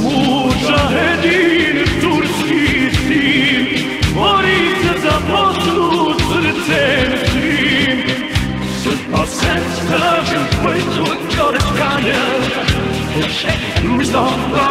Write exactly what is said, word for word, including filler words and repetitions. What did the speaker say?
Mujahedin turski sin, bori se za Bosnu srcem svim. Srpna sestra, koji su gore skanje, mi smo